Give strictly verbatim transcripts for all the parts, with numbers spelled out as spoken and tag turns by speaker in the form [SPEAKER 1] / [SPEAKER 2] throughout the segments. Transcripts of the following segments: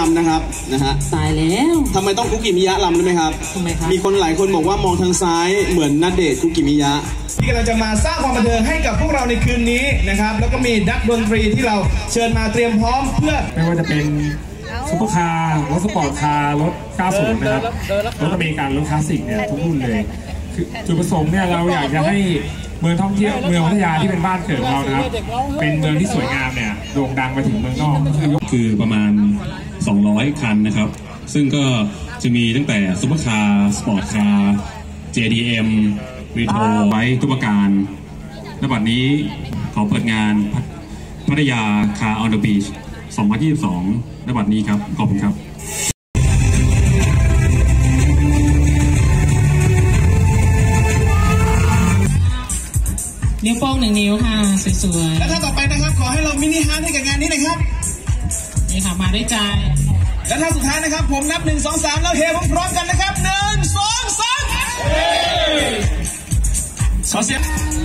[SPEAKER 1] ำนะครับนะฮะ
[SPEAKER 2] ตายแล้ว
[SPEAKER 1] ทำไมต้องคุกิมิยะลำด้วยไหมครับ
[SPEAKER 2] ทำไมครับ
[SPEAKER 1] มีคนหลายคนบอกว่ามองทางซ้ายเหมือนณเดชน์คุกิมิยะ
[SPEAKER 3] ที่กำลังจะมาสร้างความบันเทิงให้กับพวกเราในคืนนี้นะครับแล้วก็มีนักดนตรีที่เราเชิญมาเตรียมพร้อมเพื่อ
[SPEAKER 4] ไม่ว่าจะเป็นซุปเปอร์คาร์รถสปอร์ตคาร์รถเก้าสิบนะครับรถอเมริกันรถคลาสสิกเนี่ยทุกรุ่นเลยคือจุดประสงค์เนี่ยเราอยากจะให้เมืองท่องเที่ยวเมืองพัทยาที่เป็นบ้านเกิดของเรานะครับเป็นเมืองที่สวยงามเนี่ยโด่งดังไปถึงเมืองนอก
[SPEAKER 5] คือประมาณสองร้อยคันนะครับซึ่งก็จะมีตั้งแต่ซุปเปอร์คาร์สปอร์ตคาร์ เจ ดี เอ็ม รีโทรไว้ทุกประการณบัดนี้ขอเปิดงานพัทยาคาร์ออนเดอะบีชสองพันยี่สิบสองณบัดนี้ครับขอบคุณครับ
[SPEAKER 2] นิ้วโป้งหนึ่งนิ้วค่ะสวยๆ
[SPEAKER 3] และท่านต่อไปนะครับขอให้เรามินิฮาร์ทให้กับงานนี้นะครับ
[SPEAKER 2] นี่ค่ะมาด้วยใจ
[SPEAKER 3] และท่านสุดท้ายนะครับผมนับหนึ่งสองสามแล้วเฮพร้อมกันนะครับหนึ่งสองสามขอเสียง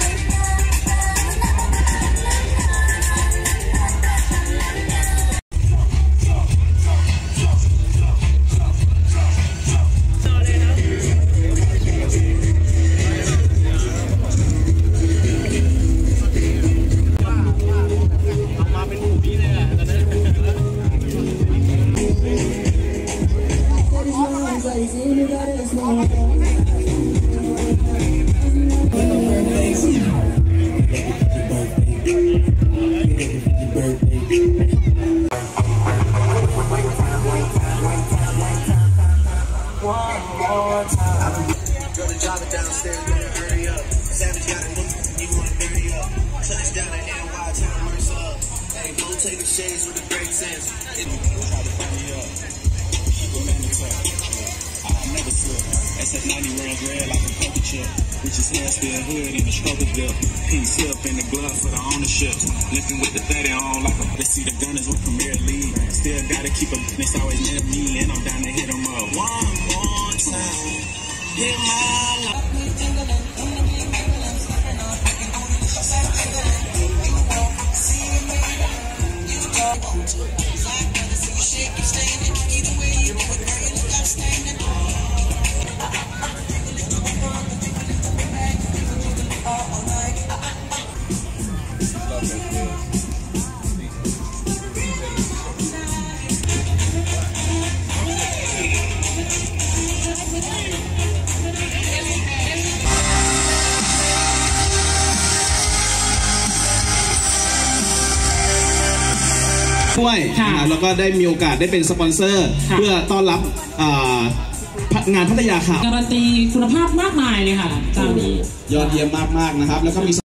[SPEAKER 3] Take the shades with the great sense. It will try to burn me up. Keep a man in touch. I never slip. S F ninety runs red like a poker chip. Which is hair still hood in the struggle belt. Pink slip in the glove for the ownership. Lifting with the thirty on like a. Let's see the gunners with Premier League. Still gotta keep a. It's always near me and I'm down to hit them up. One more time. Hit my life.
[SPEAKER 1] ด้วยแล้วก็ได้มีโอกาสได้เป็นสปอนเซอร์เพื่อต้อนรับงานพัทยาข่าว
[SPEAKER 2] การันตีคุณภาพมากมายเลยค่ะเจ้านี้
[SPEAKER 1] ยอดเยี่ยมมากๆนะครับแล้วก็มี